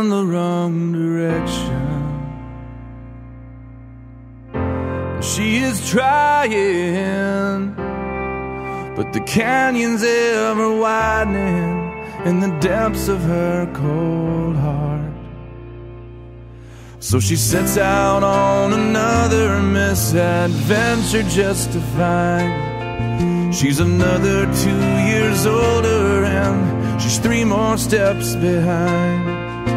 in the wrong direction. She is trying, but the canyon's ever widening in the depths of her cold heart. So she sets out on another misadventure just to find she's another 2 years older and she's 3 more steps behind.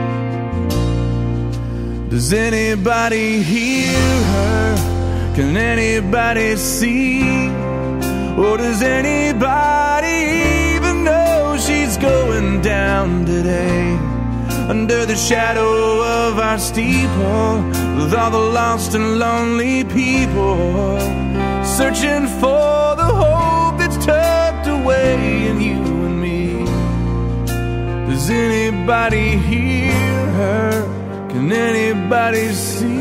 Does anybody hear her? Can anybody see? Or does anybody even know she's going down today? Under the shadow of our steeple, with all the lost and lonely people, searching for the hope that's tucked away in you and me. Does anybody hear her? Can anybody see?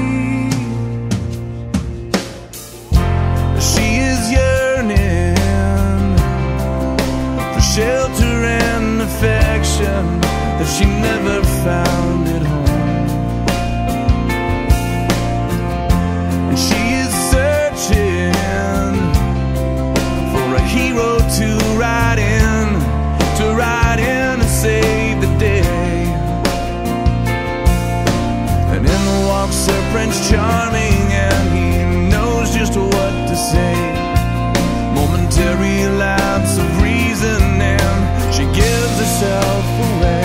She is yearning for shelter and affection that she never found at home. And she is searching for a hero to ride in and save the day. And in the walks Sir Prince Charming, and he knows just what to say. Momentary lapse of reason and she gives herself away.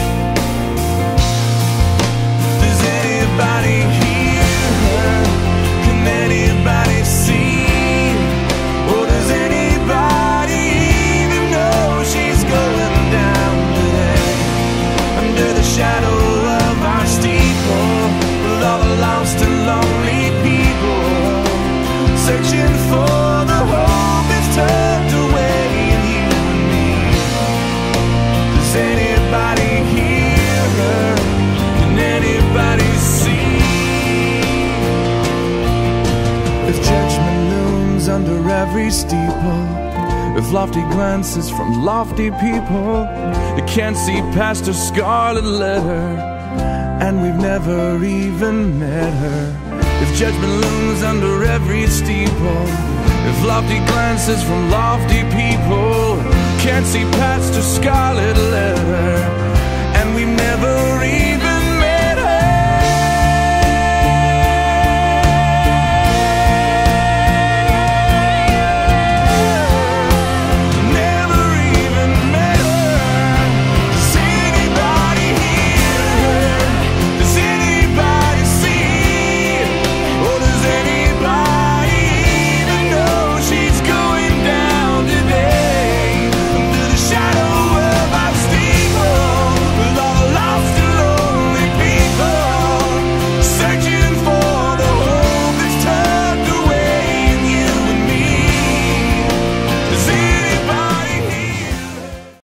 Does anybody hear her? Can anybody see? Or does anybody even know she's going down today? Under the shadow of our steeple, with all the lost and lonely people, searching for the hope that's tucked away in you and me. Does anybody hear her? Can anybody see? If judgment looms under every steeple, if lofty glances from lofty people, you can't see past her scarlet letter, and we've never even met her. If judgment looms under every steeple, if lofty glances from lofty people can't see past her scarlet letter, and we've never even